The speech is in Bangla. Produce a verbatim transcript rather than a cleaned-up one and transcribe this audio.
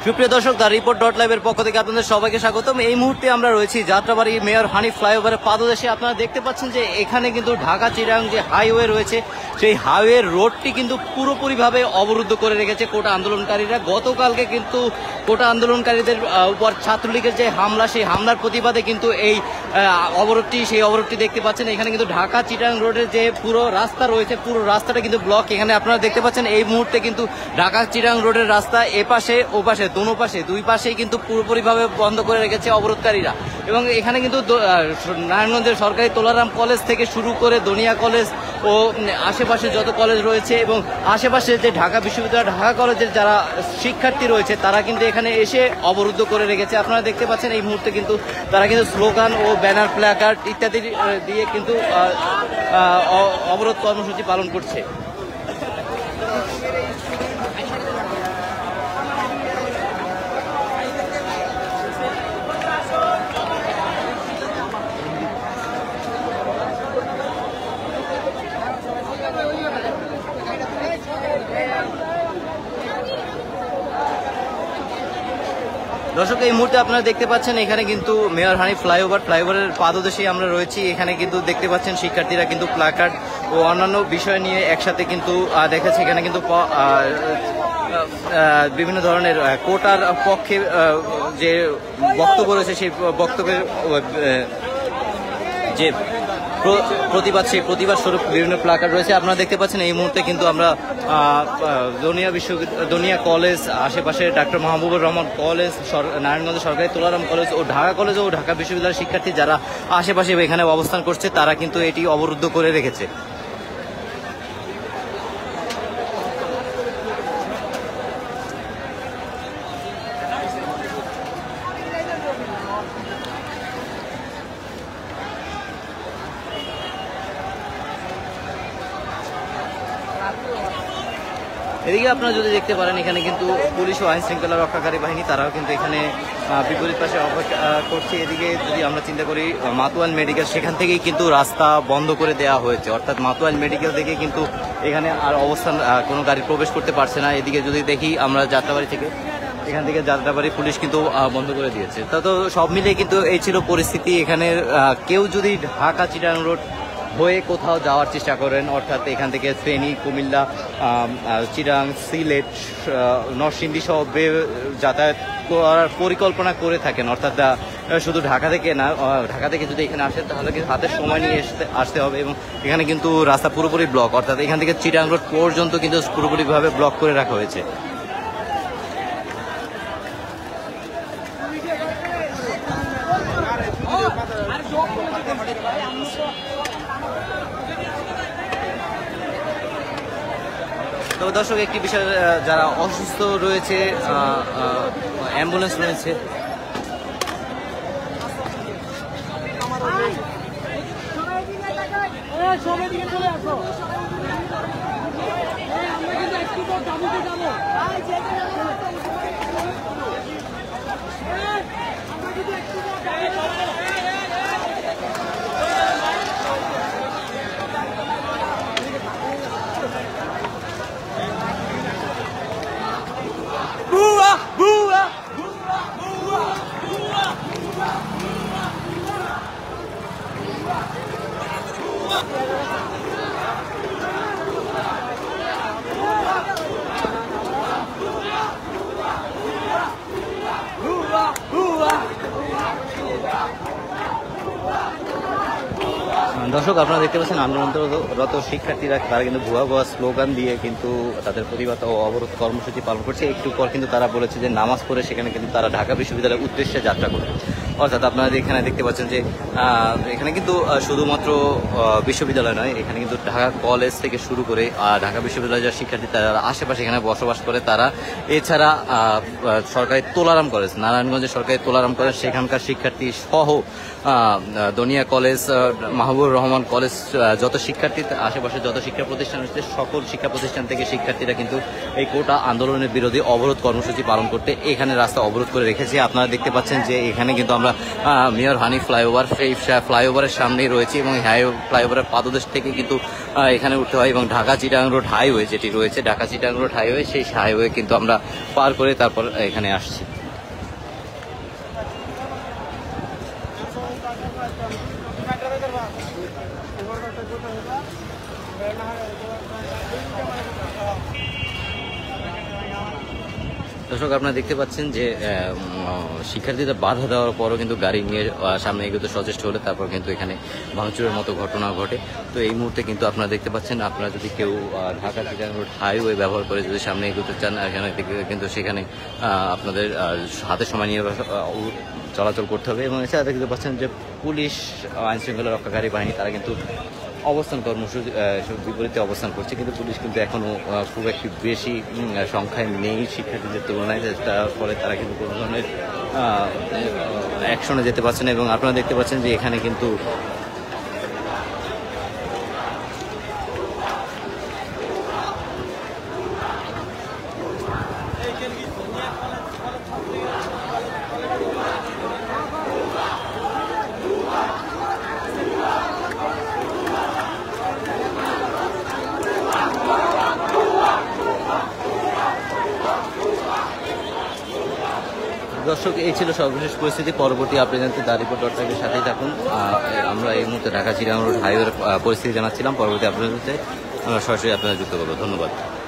সুপ্রিয় দর্শক, দ্য রিপোর্ট ডট লাইভের পক্ষ থেকে আপনাদের সবাইকে স্বাগতম। এই মুহূর্তে আমরা রয়েছি যাত্রাবাড়ি মেয়র হানিফ ফ্লাইওভারের পাদদেশে। আপনারা দেখতে পাচ্ছেন যে এখানে কিন্তু ঢাকা চিটাগাং যে হাইওয়ে রয়েছে, সেই হাইওয়ে রোডটি কিন্তু পুরোপুরিভাবে অবরুদ্ধ করে রেখেছে কোটা আন্দোলনকারীরা। গতকালকে কিন্তু কোটা আন্দোলনকারীদের উপর ছাত্রলীগের যে হামলা, সেই হামলার প্রতিবাদে কিন্তু এই অবরোধটি সেই অবরোধটি দেখতে পাচ্ছেন। এখানে কিন্তু ঢাকা চিটাগাং রোডের যে পুরো রাস্তা রয়েছে, পুরো রাস্তাটা কিন্তু ব্লক। এখানে আপনারা দেখতে পাচ্ছেন এই মুহূর্তে কিন্তু ঢাকা চিটাগাং রোডের রাস্তা এপাশে ও পাশে দোনো পাশে দুই পাশেই কিন্তু পুরোপুরিভাবে বন্ধ করে রেখেছে অবরোধকারীরা। এবং এখানে কিন্তু নারায়ণগঞ্জের সরকারি তোলারাম কলেজ থেকে শুরু করে দনিয়া কলেজ ও আশেপাশে যত কলেজ রয়েছে এবং আশেপাশে যে ঢাকা বিশ্ববিদ্যালয় ঢাকা কলেজের যারা শিক্ষার্থী রয়েছে তারা কিন্তু এখানে এসে অবরুদ্ধ করে রেখেছে। আপনারা দেখতে পাচ্ছেন এই মুহূর্তে কিন্তু তারা কিন্তু স্লোগান ও ব্যানার, প্ল্যাকার্ড ইত্যাদি দিয়ে কিন্তু অবরোধ কর্মসূচি পালন করছে। দর্শক, এই মুহূর্তে আপনারা দেখতে পাচ্ছেন এখানে কিন্তু মেয়র হানিফ ফ্লাইওভার ফ্লাইওভারের পাদদেশেই আমরা রয়েছি। এখানে কিন্তু দেখতে পাচ্ছেন শিক্ষার্থীরা কিন্তু প্ল্যাকার্ড ও অন্যান্য বিষয় নিয়ে একসাথে কিন্তু দেখাচ্ছে। এখানে কিন্তু বিভিন্ন ধরনের কোটার পক্ষে যে বক্তব্য রয়েছে, সেই বক্তব্যের যে প্রতিবাদ, সেই প্রতিবাদ স্বরূপ বিভিন্ন প্ল্যাকার্ড রয়েছে। আপনারা দেখতে পাচ্ছেন এই মুহূর্তে কিন্তু আমরা দনিয়া বিশ্ববিদ্যালয়, দনিয়া কলেজ, আশেপাশে ডাক্তার মাহবুবুর রহমান কলেজ, নারায়ণগঞ্জ সরকারি তোলারাম কলেজ ও ঢাকা কলেজ ও ঢাকা বিশ্ববিদ্যালয়ের শিক্ষার্থী যারা আশেপাশে এখানে অবস্থান করছে তারা কিন্তু এটি অবরুদ্ধ করে রেখেছে। এদিকে আপনারা যদি দেখতে পারেন এখানে কিন্তু পুলিশ ও আইন শৃঙ্খলা রক্ষাকারী বাহিনী তারাও কিন্তু এখানে বিপরীত পাশে অপেক্ষা করছে। এদিকে যদি আমরা চিন্তা করি মাতুয়াল মেডিকেল, সেখান থেকেই কিন্তু রাস্তা বন্ধ করে দেওয়া হয়েছে, অর্থাৎ মাতুয়াল মেডিকেল থেকে কিন্তু এখানে আর অবস্থান কোনো গাড়ি প্রবেশ করতে পারছে না। এদিকে যদি দেখি আমরা যাত্রাবাড়ি থেকে, এখান থেকে যাত্রাবাড়ি পুলিশ কিন্তু বন্ধ করে দিয়েছে। তা তো সব মিলিয়ে কিন্তু এই ছিল পরিস্থিতি। এখানে কেউ যদি ঢাকা চিটাগাং রোড হয়ে কোথাও যাওয়ার চেষ্টা করেন, অর্থাৎ এখান থেকে ফেনী, কুমিল্লা, চিটাগাং, সিলেট, নরসিংদী সহ যাতায়াত করার পরিকল্পনা করে থাকেন, অর্থাৎ শুধু ঢাকা থেকে না, ঢাকা থেকে যদি এখানে আসেন তাহলে কিন্তু হাতের সময় নিয়ে আসতে হবে। এবং এখানে কিন্তু রাস্তা পুরোপুরি ব্লক, অর্থাৎ এখান থেকে চিটাগাং রোড পর্যন্ত কিন্তু পুরোপুরিভাবে ব্লক করে রাখা হয়েছে। তো দর্শক, একটি বিষয়, যারা অসুস্থ রয়েছে, অ্যাম্বুলেন্স রয়েছে, দর্শক, আপনারা দেখতে পাচ্ছেন আন্দোলনরত শিক্ষার্থীরা তারা কিন্তু ভুয়া ভুয়া স্লোগান দিয়ে কিন্তু তাদের প্রতিবাদ ও অবরোধ কর্মসূচি পালন করছে। একটু পর কিন্তু তারা বলেছে যে নামাজ পড়ে সেখানে কিন্তু তারা ঢাকা বিশ্ববিদ্যালয়ের উদ্দেশ্যে যাত্রা করবে। অর্থাৎ আপনারা এখানে দেখতে পাচ্ছেন যে এখানে কিন্তু শুধুমাত্র বিশ্ববিদ্যালয় নয়, এখানে কিন্তু ঢাকা কলেজ থেকে শুরু করে ঢাকা বিশ্ববিদ্যালয়ের যারা শিক্ষার্থী তারা আশেপাশে এখানে বসবাস করে তারা, এছাড়া সরকারি তোলারাম কলেজ, নারায়ণগঞ্জের সরকারি তোলারাম কলেজ সেখানকার শিক্ষার্থী সহ দনিয়া কলেজ, মাহবুবুর রহমান কলেজ, যত শিক্ষার্থী আশেপাশে যত শিক্ষা প্রতিষ্ঠান রয়েছে সকল শিক্ষা প্রতিষ্ঠান থেকে শিক্ষার্থীরা কিন্তু এই কোটা আন্দোলনের বিরোধী অবরোধ কর্মসূচি পালন করতে এখানে রাস্তা অবরোধ করে রেখেছে। আপনারা দেখতে পাচ্ছেন যে এখানে কিন্তু আমরা মেয়র হানিফ ফ্লাইওভার, সেই ফ্লাইওভারের সামনেই রয়েছি এবং ফ্লাইওভারের পাদদেশ থেকে কিন্তু আহ, এখানে উঠতে হয় এবং ঢাকা চিটাগাং রোড হাইওয়ে যেটি রয়েছে ঢাকা চিটাগাং রোড হাইওয়ে সেই হাইওয়ে কিন্তু আমরা পার করে তারপর এখানে আসছি। দর্শক আপনারা দেখতে পাচ্ছেন যে শিক্ষার্থীদের বাধা দেওয়ার পরও কিন্তু গাড়ি নিয়ে সামনে এগোতে সচেষ্ট হলে তারপর কিন্তু এখানে ভাঙচুরের মতো ঘটনা ঘটে। তো এই মুহূর্তে কিন্তু আপনারা দেখতে পাচ্ছেন, আপনারা যদি কেউ ঢাকা চিটাগাং রোড হাইওয়ে ব্যবহার করে যদি সামনে এগোতে চান এখানে কিন্তু সেখানে আপনাদের হাতে সময় নিয়ে চলাচল করতে হবে। এবং এছাড়া দেখতে পাচ্ছেন যে পুলিশ আইন শৃঙ্খলা রক্ষাকারী বাহিনী তারা কিন্তু অবস্থান কর্মসূচি বিপরীতে অবস্থান করছে, কিন্তু পুলিশ কিন্তু এখনও খুব একটি বেশি সংখ্যায় নেই শিক্ষার্থীদের তুলনায়, তার ফলে তারা কিন্তু কোনো ধরনের অ্যাকশনে যেতে পারছে না। এবং আপনারা দেখতে পাচ্ছেন যে এখানে কিন্তু দর্শক এই ছিল সর্বশেষ পরিস্থিতি। পরবর্তী আপনি জানতে দা রিপোর্ট ডট টাইমের সাথেই থাকুন। আমরা এই মুহূর্তে ঢাকা চিটাগাং রোড হাইওয়ের পরিস্থিতি জানাচ্ছিলাম। পরবর্তী আপনাদের আমরা সরাসরি আপনারা যুক্ত করবো। ধন্যবাদ।